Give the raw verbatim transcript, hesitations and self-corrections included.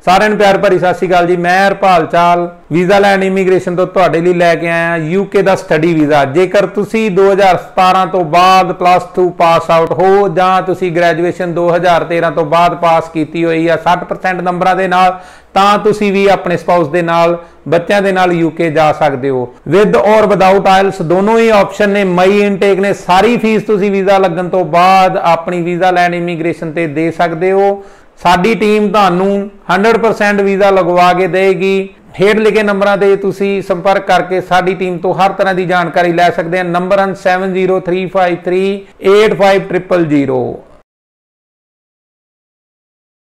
ਸਾਰਿਆਂ ਨੂੰ ਪਿਆਰ ਭਰੀ ਸਤਿ ਸ਼੍ਰੀ ਅਕਾਲ ਜੀ। ਮੈਂ ਹਰਪਾਲ ਚਾਲ ਵੀਜ਼ਾ ਲੈਂਡ ਇਮੀਗ੍ਰੇਸ਼ਨ ਤੋਂ ਤੁਹਾਡੇ ਲਈ ਲੈ ਕੇ ਆਇਆ ਯੂਕੇ ਦਾ ਸਟੱਡੀ ਵੀਜ਼ਾ। ਜੇਕਰ ਤੁਸੀਂ ਦੋ ਹਜ਼ਾਰ ਸਤਾਰਾਂ ਤੋਂ ਬਾਅਦ ਪਲੱਸ ਟੂ ਪਾਸ ਆਊਟ ਹੋ ਜਾਂ ਤੁਸੀਂ ਗ੍ਰੈਜੂਏਸ਼ਨ ਦੋ ਹਜ਼ਾਰ ਤੇਰਾਂ ਤੋਂ ਬਾਅਦ ਪਾਸ ਕੀਤੀ ਹੋਈ ਆ ਸੱਠ ਪਰਸੈਂਟ ਨੰਬਰਾਂ ਦੇ ਨਾਲ, ਤਾਂ ਤੁਸੀਂ ਵੀ ਆਪਣੇ ਸਪਾਊਸ ਦੇ ਨਾਲ, ਬੱਚਿਆਂ ਦੇ ਨਾਲ ਯੂਕੇ ਜਾ ਸਕਦੇ ਹੋ। ਵਿਦ ਔਰ ਵਿਦਾਊਟ ਆਇਲਸ ਦੋਨੋਂ ਹੀ ਆਪਸ਼ਨ ਨੇ। ਮਈ ਇਨਟੇਕ ਨੇ। ਸਾਰੀ ਫੀਸ ਤੁਸੀਂ ਵੀਜ਼ਾ ਲੱਗਣ ਤੋਂ ਬਾਅਦ ਆਪਣੀ ਵੀਜ਼ਾ ਲੈਂਡ ਇਮੀਗ੍ਰੇਸ਼ਨ ਤੇ ਦੇ ਸਕਦੇ ਹੋ। ਸਾਡੀ ਟੀਮ ਤੁਹਾਨੂੰ हंड्रेड परसेंट ਵੀਜ਼ਾ ਲਗਵਾ ਕੇ ਦੇਗੀ। ਹੇਠ ਲਿਖੇ ਨੰਬਰਾਂ ਤੇ ਤੁਸੀਂ ਸੰਪਰਕ ਕਰਕੇ ਸਾਡੀ ਟੀਮ ਤੋਂ ਹਰ ਤਰ੍ਹਾਂ ਦੀ ਜਾਣਕਾਰੀ ਲੈ ਸਕਦੇ ਹਨ। ਨੰਬਰ ਹਨ seven zero three five three eight five zero zero.